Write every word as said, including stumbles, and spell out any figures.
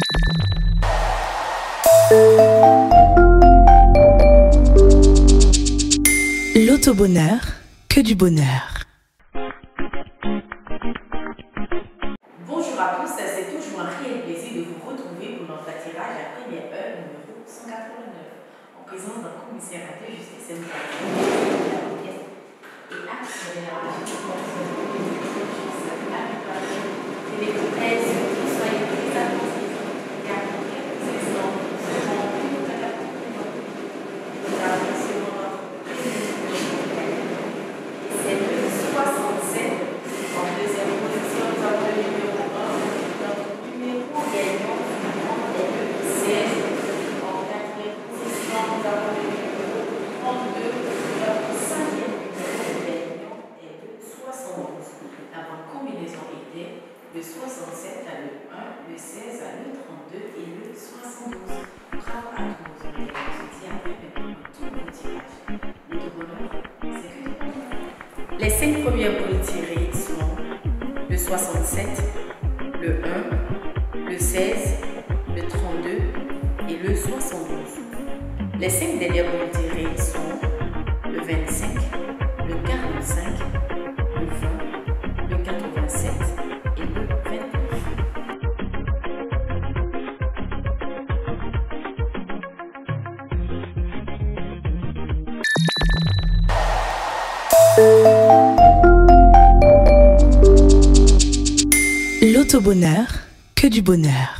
L'autobonheur, que du bonheur. Bonjour à tous, c'est toujours un réel plaisir de vous retrouver pour notre tirage à première heure numéro cent quatre-vingt-neuf en présence d'un commissaire de justice et et accélération de l'hypothèse qui soit prise à le soixante-sept à le un, le seize à le trente-deux et le soixante-douze. Bravo à tous, on se dit après maintenant un tout bon tirage. L'autobonheur, c'est que du bonheur. Les cinq premières boules tirées sont le soixante-sept, le un, le seize, le trente-deux et le soixante-douze. Les cinq dernières boules tirées sont le vingt-cinq, le quarante-cinq, le vingt, le quatre-vingt-sept et le vingt-neuf. L'autobonheur, que du bonheur.